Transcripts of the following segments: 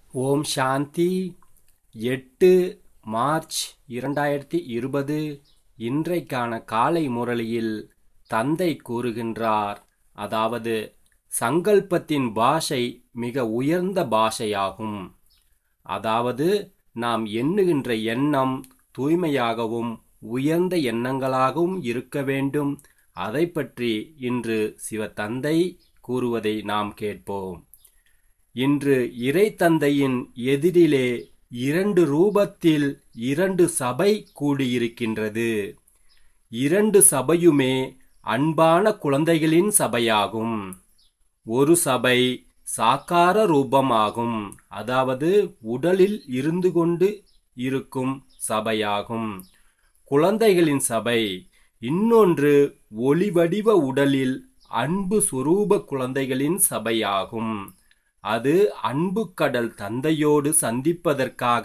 ஓம் சாந்தி. 8 March 2020 இன்றைக்கான காலை முரளியில் தந்தை கூறுகின்றார், அதாவது சங்கல்பத்தின் பாஷை மிக உயர்ந்த பாஷையாகும். அதாவது நாம் எண்ணுகின்ற எண்ணம் தூய்மையாகவும் உயர்ந்த எண்ணங்களாகவும் இருக்க வேண்டும். அதை பற்றி இன்று சிவத்தந்தை கூறுவதை நாம் கேட்போம். இன்று இறை தந்தையின் எதிரிலே 2 ரூபத்தில் 2 சபை கூடியிருக்கின்றது. 2 சபையுமே அன்பான குழந்தைகளின் சபையாகும். ஒரு சபை சாக்கார ரூபமாகும், அதாவது உடலில் இருந்து கொண்டு இருக்கும் சபையாகும், குழந்தைகளின் சபை. இன்னொன்று ஒளிவடிவ உடலில் அன்பு சுரூப குழந்தைகளின் சபையாகும். அது அன்பு கடல் தந்தையோடு சந்திப்பதற்காக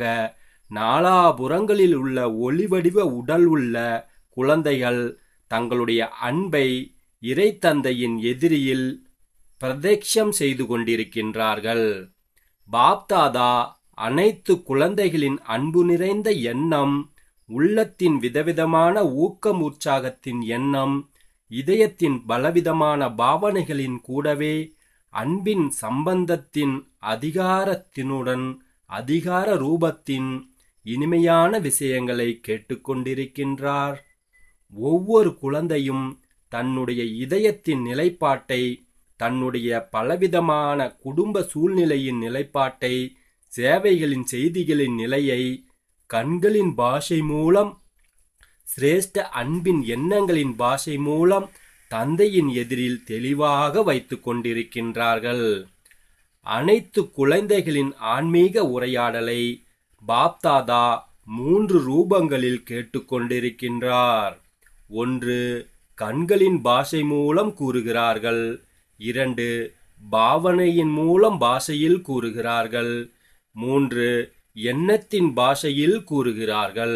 நாலாபுறங்களில் உள்ள ஒளிவடிவ உடல் உள்ள குழந்தைகள் தங்களுடைய அன்பை இறை தந்தையின் எதிரியில் பிரதேட்சம் செய்து கொண்டிருக்கின்றார்கள். பாப்தாதா அனைத்து குழந்தைகளின் அன்பு நிறைந்த எண்ணம், உள்ளத்தின் விதவிதமான ஊக்கம் உற்சாகத்தின் எண்ணம், இதயத்தின் பலவிதமான பாவனைகளின் கூடவே அன்பின் சம்பந்தத்தின் அதிகாரத்தினுடன் அதிகார ரூபத்தின் இனிமையான விஷயங்களை கேட்டுக்கொண்டிருக்கின்றார். ஒவ்வொரு குழந்தையும் தன்னுடைய இதயத்தின் நிலைப்பாட்டை, தன்னுடைய பலவிதமான குடும்ப சூழ்நிலையின் நிலைப்பாட்டை, சேவைகளின் செய்திகளின் நிலையை கண்களின் பாஷை மூலம், சிரேஷ்ட அன்பின் எண்ணங்களின் பாஷை மூலம் தந்தையின் எதிரில் தெளிவாக வைத்து கொண்டிருக்கின்றார்கள். அனைத்து குழந்தைகளின் ஆன்மீக உரையாடலை பாப்தாதா 3 ரூபங்களில் கேட்டுக்கொண்டிருக்கின்றார். 1, கண்களின் பாஷை மூலம் கூறுகிறார்கள். 2, பாவனையின் மூலம் பாஷையில் கூறுகிறார்கள். 3, எண்ணத்தின் பாஷையில் கூறுகிறார்கள்.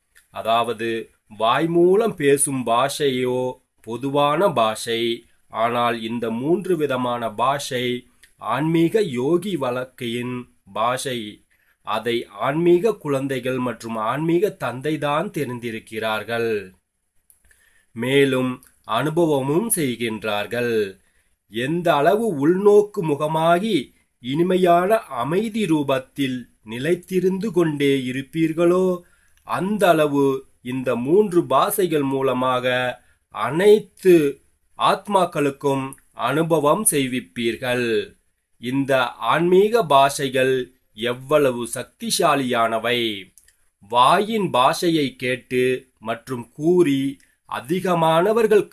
அதாவது வாய் மூலம் பேசும் பாஷையோ பொதுவான பாஷை. ஆனால் இந்த 3 விதமான பாஷை ஆன்மீக யோகி வழக்கையின் பாஷை. அதை ஆன்மீக குழந்தைகள் மற்றும் ஆன்மீக தந்தைதான் தெரிந்திருக்கிறார்கள், மேலும் அனுபவமும் செய்கின்றார்கள். எந்த அளவு உள்நோக்கு முகமாகி இனிமையான அமைதி ரூபத்தில் நிலைத்திருந்து கொண்டே இருப்பீர்களோ அந்த அளவு இந்த 3 பாஷைகள் மூலமாக அனைத்து ஆத்மாக்களுக்கும் அனுபவம் செய்விப்பீர்கள். இந்த ஆன்மீக பாஷைகள் எவ்வளவு சக்திசாலியானவை! வாயின் பாஷையை கேட்டு மற்றும் கூறி அதிகமானவர்கள்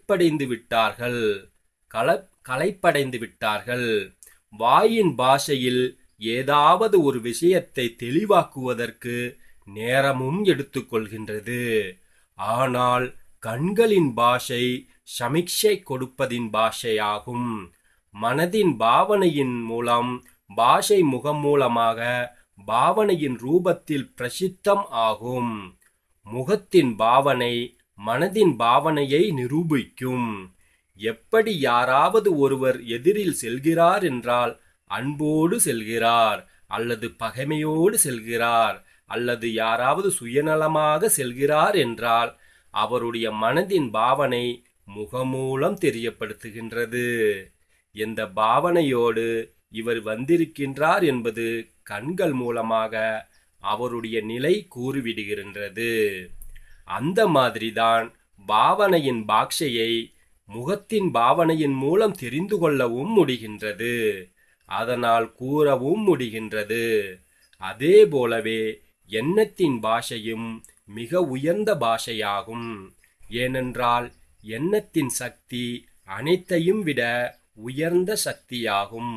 களைப்படைந்து விட்டார்கள். வாயின் பாஷையில் ஏதாவது ஒரு விஷயத்தை தெளிவாக்குவதற்கு நேரமும் எடுத்துக்கொள்கின்றது. ஆனால் கண்களின் பாஷை சமிக்ஷை கொடுப்பதின் பாஷையாகும். மனதின் பாவனையின் மூலம் பாஷை முகம் மூலமாக பாவனையின் ரூபத்தில் பிரசித்தம் ஆகும். முகத்தின் பாவனை மனதின் பாவனையை நிரூபிக்கும். எப்படி யாராவது ஒருவர் எதிரில் செல்கிறார் என்றால் அன்போடு செல்கிறார், அல்லது பகைமையோடு செல்கிறார், அல்லது யாராவது சுயநலமாக செல்கிறார் என்றால் அவருடைய மனதின் பாவனை முகமூலம் தெரியப்படுத்துகின்றது. எந்த பாவனையோடு இவர் வந்திருக்கின்றார் என்பது கண்கள் மூலமாக அவருடைய நிலை கூறிவிடுகின்றது. அந்த மாதிரிதான் பாவனையின் பாஷையை முகத்தின் பாவனையின் மூலம் தெரிந்து கொள்ளவும் முடிகின்றது, அதனால் கூறவும் முடிகின்றது. அதே போலவே எண்ணத்தின் பாஷையும் மிக உயர்ந்த பாஷையாகும். ஏனென்றால் எண்ணத்தின் சக்தி அனைத்தையும் விட உயர்ந்த சக்தியாகும்,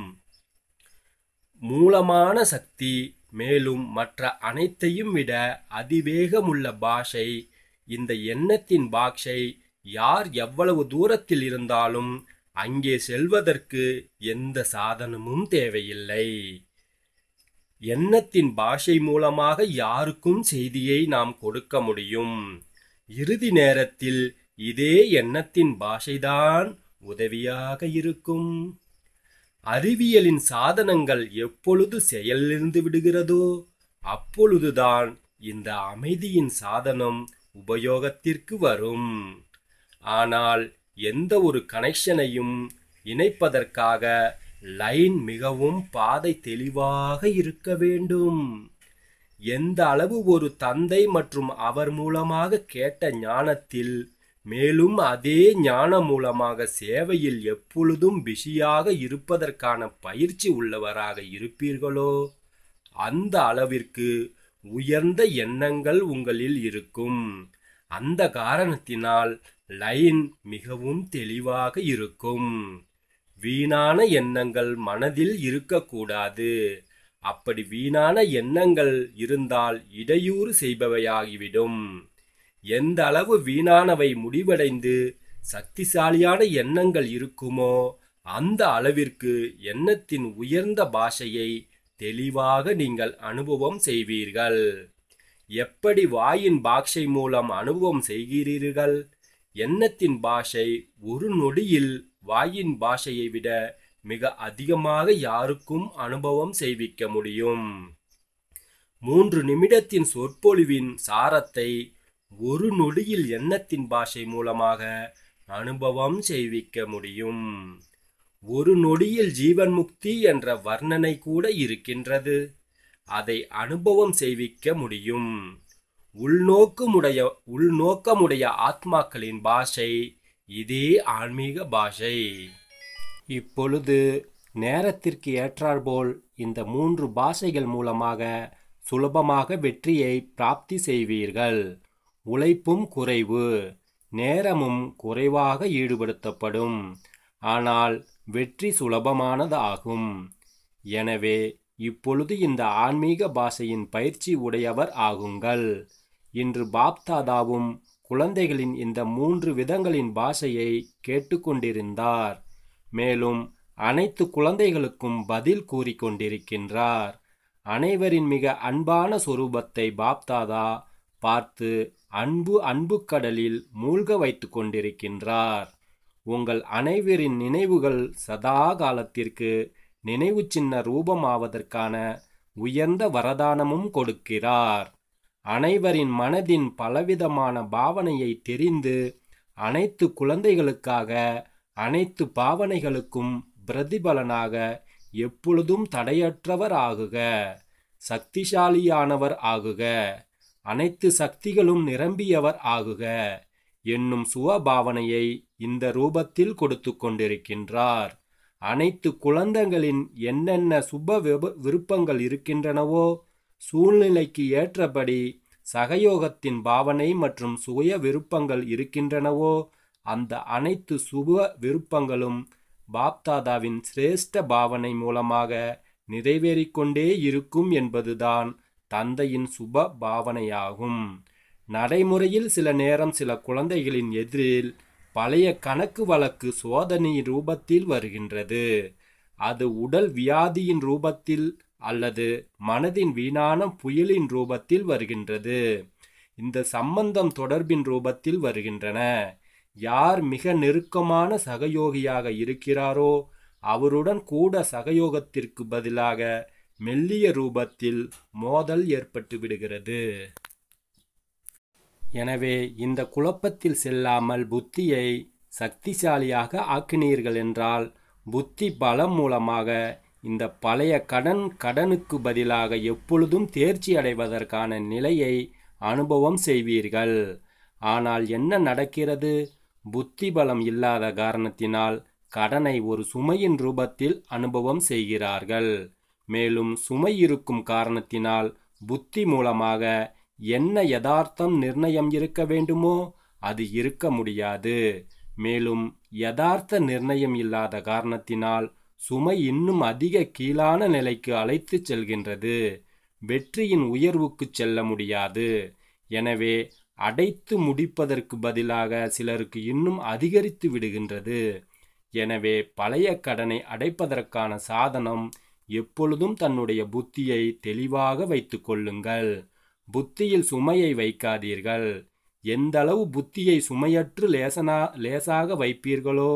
மூலமான சக்தி. மேலும் மற்ற அனைத்தையும் விட அதிவேகமுள்ள பாஷை இந்த எண்ணத்தின் பாஷை. யார் எவ்வளவு தூரத்தில் இருந்தாலும் அங்கே செல்வதற்கு எந்த சாதனமும் தேவையில்லை. எண்ணத்தின் பாஷை மூலமாக யாருக்கும் செய்தியை நாம் கொடுக்க முடியும். இறுதி நேரத்தில் இதே எண்ணத்தின் பாஷைதான் உதவியாக இருக்கும். அறிவியலின் சாதனங்கள் எப்பொழுது செயலிழந்து விடுகிறதோ அப்பொழுதுதான் இந்த அமைதியின் சாதனம் உபயோகத்திற்கு வரும். ஆனால் எந்த ஒரு கனெக்ஷனையும் இணைப்பதற்காக லைன் மிகவும் பாதை தெளிவாக இருக்க வேண்டும். எந்த அளவு ஒரு தந்தை மற்றும் அவர் மூலமாக கேட்ட ஞானத்தில் மேலும் அதே ஞானம் மூலமாக சேவையில் எப்பொழுதும் பிஸியாக இருப்பதற்கான பயிற்சி உள்ளவராக இருப்பீர்களோ அந்த அளவிற்கு உயர்ந்த எண்ணங்கள் உங்களில் இருக்கும். அந்த காரணத்தினால் லைன் மிகவும் தெளிவாக இருக்கும். வீணான எண்ணங்கள் மனதில் இருக்கக்கூடாது. அப்படி வீணான எண்ணங்கள் இருந்தால் இடையூறு செய்பவையாகிவிடும். எந்த அளவு வீணானவை முடிவடைந்து சக்திசாலியான எண்ணங்கள் இருக்குமோ அந்த அளவிற்கு எண்ணத்தின் உயர்ந்த பாஷையை தெளிவாக நீங்கள் அனுபவம் செய்வீர்கள். எப்படி வாயின் பாஷை மூலம் அனுபவம் செய்கிறீர்கள்? எண்ணத்தின் பாஷை ஒரு நொடியில் வாயின் பாஷையை விட மிக அதிகமாக யாருக்கும் அனுபவம் செய்விக்க முடியும். 3 நிமிடத்தின் சொற்பொழிவின் சாரத்தை ஒரு நொடியில் எண்ணத்தின் பாஷை மூலமாக அனுபவம் செய்விக்க முடியும். ஒரு நொடியில் ஜீவன் முக்தி என்ற வர்ணனை கூட இருக்கின்றது. அதை அனுபவம் செய்விக்க முடியும். உள்நோக்கமுடைய ஆத்மாக்களின் பாஷை இதே ஆன்மீக பாஷை. இப்பொழுது நேரத்திற்கு ஏற்றாற்போல் இந்த 3 பாஷைகள் மூலமாக சுலபமாக வெற்றியை பிராப்தி செய்வீர்கள். உழைப்பும் குறைவு, நேரமும் குறைவாக ஈடுபடுத்தப்படும். ஆனால் வெற்றி சுலபமானது ஆகும். எனவே இப்பொழுது இந்த ஆன்மீக பாஷையின் பயிற்சி உடையவர் ஆகுங்கள். இன்று பாப்தாதாவும் குழந்தைகளின் இந்த 3 விதங்களின் பாஷையை கேட்டுக்கொண்டிருந்தார். மேலும் அனைத்து குழந்தைகளுக்கும் பதில் கூறிக்கொண்டிருக்கின்றார். அனைவரின் மிக அன்பான சொரூபத்தை பாப்தாதா பார்த்து அன்பு கடலில் மூழ்க வைத்து கொண்டிருக்கின்றார். உங்கள் அனைவரின் நினைவுகள் சதா காலத்திற்கு நினைவு சின்ன ரூபமாவதற்கான உயர்ந்த வரதானமும் கொடுக்கிறார். அனைவரின் மனதின் பலவிதமான பாவனையை தெரிந்து அனைத்து குழந்தைகளுக்காக அனைத்து பாவனைகளுக்கும் பிரதிபலனாக எப்பொழுதும் தடையற்றவர் ஆகுக, சக்திசாலியானவர் ஆகுக, அனைத்து சக்திகளும் நிரம்பியவர் ஆகுக என்னும் சுவபாவனையை இந்த ரூபத்தில் கொடுத்து கொண்டிருக்கின்றார். அனைத்து குழந்தைகளின் என்னென்ன சுப விருப்பங்கள் இருக்கின்றனவோ சூழ்நிலைக்கு ஏற்றபடி சகயோகத்தின் பாவனை மற்றும் சுய விருப்பங்கள் இருக்கின்றனவோ அந்த அனைத்து சுப விருப்பங்களும் பாப்தாதாவின் சிரேஷ்ட பாவனை மூலமாக நிறைவேறிக்கொண்டே இருக்கும் என்பதுதான் தந்தையின் சுப பாவனையாகும். நடைமுறையில் சில நேரம் சில குழந்தைகளின் எதிரில் பழைய கணக்கு வழக்கு சோதனை ரூபத்தில் வருகின்றது. அது உடல் வியாதியின் ரூபத்தில் அல்லது மனதின் வீணான புயலின் ரூபத்தில் வருகின்றது. இந்த சம்பந்தம் தொடர்பின் ரூபத்தில் வருகின்றன. யார் மிக நெருக்கமான சகயோகியாக இருக்கிறாரோ அவருடன் கூட சகயோகத்திற்கு பதிலாக மெல்லிய ரூபத்தில் மோதல் ஏற்பட்டு விடுகிறது. எனவே இந்த குழப்பத்தில் செல்லாமல் புத்தியை சக்திசாலியாக ஆக்கினீர்கள் என்றால் புத்தி பலம் மூலமாக இந்த பழைய கடனுக்கு பதிலாக எப்பொழுதும் தேர்ச்சி அடைவதற்கான நிலையை அனுபவம் செய்வீர்கள். ஆனால் என்ன நடக்கிறது? புத்தி பலம் இல்லாத காரணத்தினால் கடனை ஒரு சுமையின் ரூபத்தில் அனுபவம் செய்கிறார்கள். மேலும் சுமை இருக்கும் காரணத்தினால் புத்தி மூலமாக என்ன யதார்த்தம் நிர்ணயம் இருக்க வேண்டுமோ அது இருக்க முடியாது. மேலும் யதார்த்த நிர்ணயம் இல்லாத காரணத்தினால் சுமை இன்னும் அதிக கீழான நிலைக்கு அழைத்து செல்கின்றது. வெற்றியின் உயர்வுக்கு செல்ல முடியாது. எனவே அடைத்து முடிப்பதற்கு பதிலாக சிலருக்கு இன்னும் அதிகரித்து விடுகின்றது. எனவே பழைய கடனை அடைப்பதற்கான சாதனம் எப்பொழுதும் தன்னுடைய புத்தியை தெளிவாக வைத்து கொள்ளுங்கள். புத்தியில் சுமையை வைக்காதீர்கள். எந்த அளவு புத்தியை சுமையற்று லேசாக வைப்பீர்களோ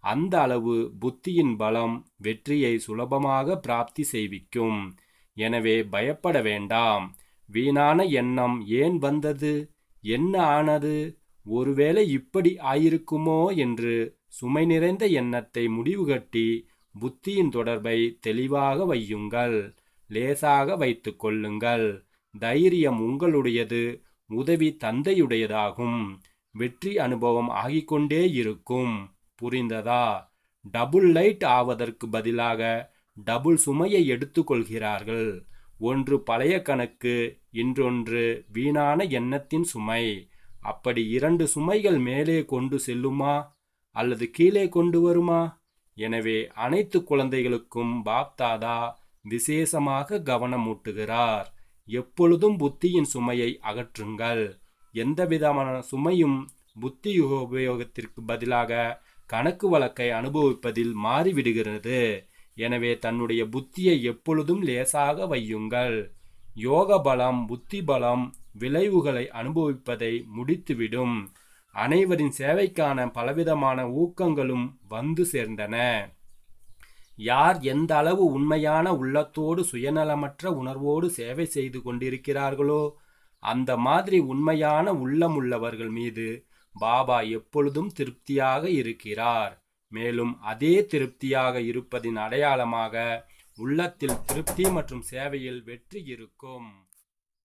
அந்த அளவு புத்தியின் பலம் வெற்றியை சுலபமாக பிராப்தி செய்விக்கும். எனவே பயப்பட வேண்டாம். வீணான எண்ணம் ஏன் வந்தது, என்ன ஆனது, ஒருவேளை இப்படி ஆயிருக்குமோ என்று சுமை நிறைந்த எண்ணத்தை முடிவு கட்டி புத்தியின் தொடர்பை தெளிவாக வையுங்கள். லேசாக வைத்து கொள்ளுங்கள். தைரியம் உங்களுடையது, உதவி தந்தையுடையதாகும். வெற்றி அனுபவம் ஆகிக்கொண்டே இருக்கும். புரிந்ததா? டபுள் லைட் ஆவதற்கு பதிலாக டபுள் சுமையை எடுத்துக்கொள்கிறார்கள். ஒன்று பழைய கணக்கு, இன்னொன்று வீணான எண்ணத்தின் சுமை. அப்படி 2 சுமைகள் மேலே கொண்டு செல்லுமா அல்லது கீழே கொண்டு வருமா? எனவே அனைத்து குழந்தைகளுக்கும் பாப்தாதா விசேஷமாக கவனமூட்டுகிறார். எப்பொழுதும் புத்தியின் சுமையை அகற்றுங்கள். எந்தவிதமான சுமையும் புத்தி உபயோகத்திற்கு பதிலாக கணக்கு வழக்கை அனுபவிப்பதில் மாறிவிடுகிறது. எனவே தன்னுடைய புத்தியை எப்பொழுதும் லேசாக வையுங்கள். யோக பலம், புத்தி பலம் விளைவுகளை அனுபவிப்பதை முடித்துவிடும். அனைவரின் சேவைக்கான பலவிதமான ஊக்கங்களும் வந்து சேர்ந்தன. யார் எந்த அளவு உண்மையான உள்ளத்தோடு சுயநலமற்ற உணர்வோடு சேவை செய்து கொண்டிருக்கிறார்களோ அந்த மாதிரி உண்மையான உள்ளமுள்ளவர்கள் மீது பாபா எப்பொழுதும் திருப்தியாக இருக்கிறார். மேலும் அதே திருப்தியாக இருப்பதின் அடையாளமாக உள்ளத்தில் திருப்தி மற்றும் சேவையில் வெற்றி இருக்கும்.